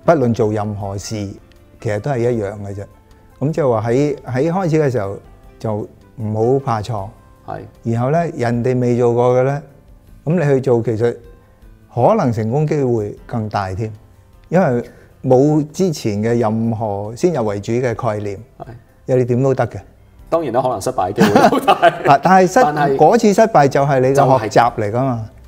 不論做任何事，其實都係一樣嘅啫。咁即係話喺開始嘅時候就唔好怕錯， 係。 然後咧人哋未做過嘅咧，咁你去做，其實可能成功機會更大添，因為冇之前嘅任何先入為主嘅概念，因為你點都得嘅。 當然啦，可能失敗嘅機會好大。 但係嗰次失敗就係你嘅學習嚟㗎嘛。